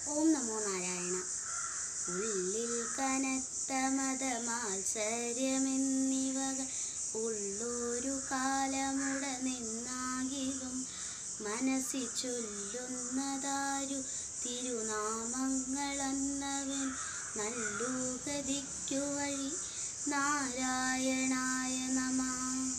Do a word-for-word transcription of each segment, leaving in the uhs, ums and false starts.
ഓം നമോ നാരായണ. ഉള്ളിൽ കനത്ത മതമാത്സര്യമെന്നിവകൾ ഉള്ളൊരു കാലമുട നിന്നാകിലും മനസ്സിൽ ചൊല്ലുന്നതാരു തിരുനാമങ്ങളെന്നവൻ നല്ലു ഗതിക്കു വഴി. നാരായണായ നമഃ.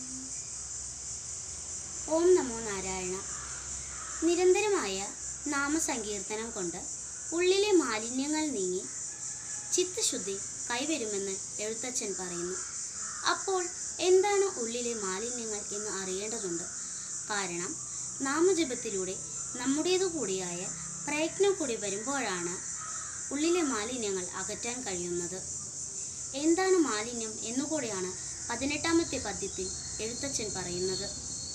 ഓം നമോ നാരായണ. നിരന്തരമായ നാമസങ്കീർത്തനം കൊണ്ട് ഉള്ളിലെ മാലിന്യങ്ങൾ നീങ്ങി ചിത്തശുദ്ധി കൈവരുമെന്ന് എഴുത്തച്ഛൻ പറയുന്നു. അപ്പോൾ എന്താണ് ഉള്ളിലെ മാലിന്യങ്ങൾ എന്ന് അറിയേണ്ടതുണ്ട്. കാരണം നാമജപത്തിലൂടെ നമ്മുടേതു കൂടിയായ പ്രയത്നം കൂടി വരുമ്പോഴാണ് ഉള്ളിലെ മാലിന്യങ്ങൾ അകറ്റാൻ കഴിയുന്നത്. എന്താണ് മാലിന്യം എന്നുകൂടിയാണ് പതിനെട്ടാമത്തെ പദ്യത്തിൽ എഴുത്തച്ഛൻ പറയുന്നത്.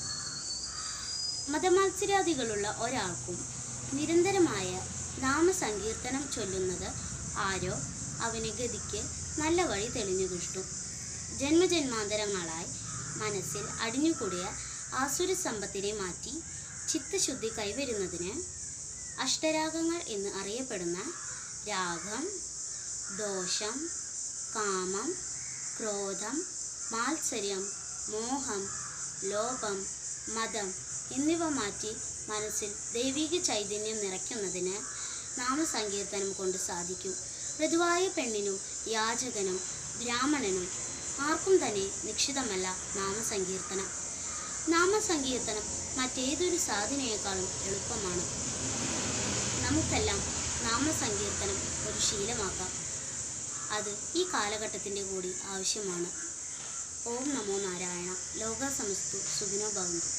മതമാത്സര്യാദികളുള്ള ഒരാൾക്കും നിരന്തരമായ നാമസങ്കീർത്തനം ചൊല്ലുന്നത് ആരോ അവന് ഗതിക്ക് നല്ല വഴി തെളിഞ്ഞു കിട്ടും. ജന്മജന്മാന്തരങ്ങളായി മനസ്സിൽ അടിഞ്ഞുകൂടിയ ആസുര സമ്പത്തിനെ മാറ്റി ചിത്തശുദ്ധി കൈവരുന്നതിന് അഷ്ടരാഗങ്ങൾ എന്ന് അറിയപ്പെടുന്ന രാഗം, ദോഷം, കാമം, ക്രോധം, മാത്സര്യം, മോഹം, ലോഭം, മതം എന്നിവ മാറ്റി മനസ്സിൽ ദൈവിക ചൈതന്യം നിറയ്ക്കുന്നതിന് നാമസങ്കീർത്തനം കൊണ്ട് സാധിക്കും. ഋതുവായ പെണ്ണിനും യാചകനും ബ്രാഹ്മണനും ആർക്കും തന്നെ നിശ്ചിതമല്ല നാമസങ്കീർത്തനം. നാമസങ്കീർത്തനം മറ്റേതൊരു സാധനയേക്കാളും എളുപ്പമാണ്. നമുക്കെല്ലാം നാമസങ്കീർത്തനം ഒരു ശീലമാക്കാം. അത് ഈ കാലഘട്ടത്തിൻ്റെ കൂടി ആവശ്യമാണ്. ഓം നമോ നാരായണ. ലോക സമസ്തു സുഖിനോ ഭവന്തു.